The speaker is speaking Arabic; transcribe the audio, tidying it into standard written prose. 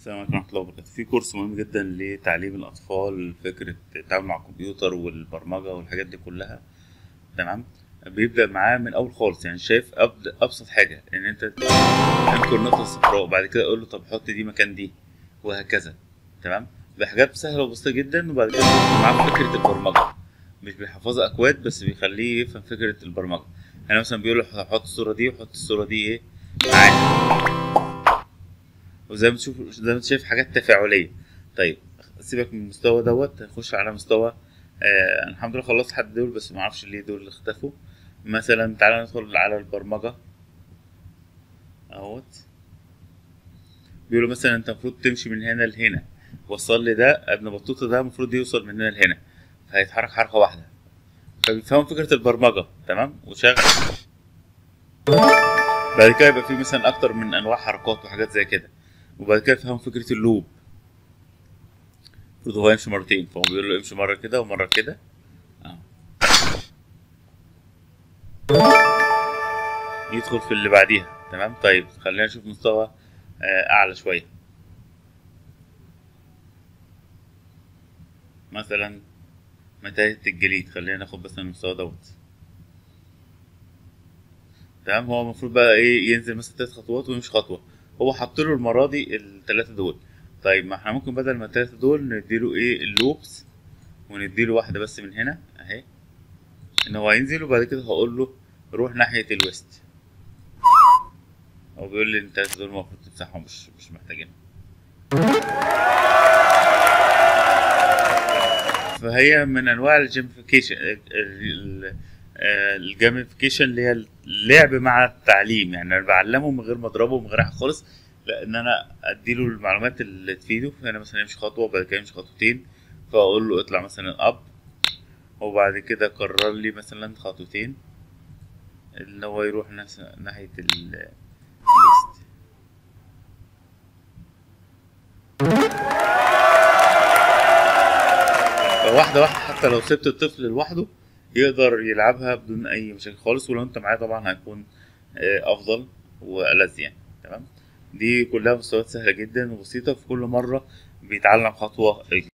السلام عليكم ورحمة الله وبركاته. في كورس مهم جدا لتعليم الأطفال فكرة التعامل مع الكمبيوتر والبرمجة والحاجات دي كلها. تمام. بيبدأ معاه من أول خالص، يعني شايف أبدأ أبسط حاجة إن أنت تنقل النقطة الصفراء وبعد كده أقول له طب حط دي مكان دي وهكذا. تمام. بحاجات سهلة وبسيطة جدا، وبعد كده بيدخل معاه فكرة البرمجة. مش بيحفظها أكواد بس بيخليه يفهم فكرة البرمجة. يعني مثلا بيقول له حط الصورة دي وحط الصورة دي إيه معاها، وزي ما تشوف زي ما انت شايف حاجات تفاعليه. طيب سيبك من المستوى دوت، هنخش على مستوى الحمد لله خلصت لحد دول، بس ما اعرفش ليه دول اللي اختفوا. مثلا تعالى ندخل على البرمجه اهوت. بيقولوا مثلا انت المفروض تمشي من هنا لهنا، وصل لي ده ابن بطوطه، ده المفروض يوصل من هنا لهنا، فهيتحرك حركه واحده. فبيفهم فكره البرمجه. تمام وشغل. بعد كده يبقى في مثلا اكتر من انواع حركات وحاجات زي كده. وبعد كده يفهم فكره اللوب. المفروض هو يمشي مرتين، فهو بيقول له امشي مره كده ومره كده. اه. يدخل في اللي بعديها. تمام. طيب خلينا نشوف مستوى اعلى شويه. مثلا متاهة الجليد، خلينا ناخد بس المستوى دوت. تمام. هو المفروض بقى ايه، ينزل مثلا 3 خطوات ويمشي خطوه. هو حط له المره دي ال3 دول. طيب ما احنا ممكن بدل ما ال3 دول نديله ايه اللوبس، ونديله واحده بس من هنا اهي، ان هو هينزل. وبعد كده هقول له روح ناحيه الويست. هو بيقول لي ان ال3 دول المفروض تمسحهم، مش محتاجين. فهي من انواع الجيمفيكيشن. الجيمفيكيشن اللي هي اللعب مع التعليم، يعني انا بعلمه من غير ما اضربه من غير حاجه خالص، لان انا اديله المعلومات اللي تفيده. فانا مثلا يمشي خطوه وبعد كده يمشي خطوتين، فاقول له اطلع مثلا اب، وبعد كده كرر لي مثلا خطوتين اللي هو يروح ناحيه الويست. فواحده واحده، حتى لو سبت الطفل لوحده يقدر يلعبها بدون اي مشاكل خالص، ولو انت معاه طبعا هيكون افضل والذ يعني. تمام. دي كلها مستويات سهله جدا وبسيطه، في كل مره بيتعلم خطوه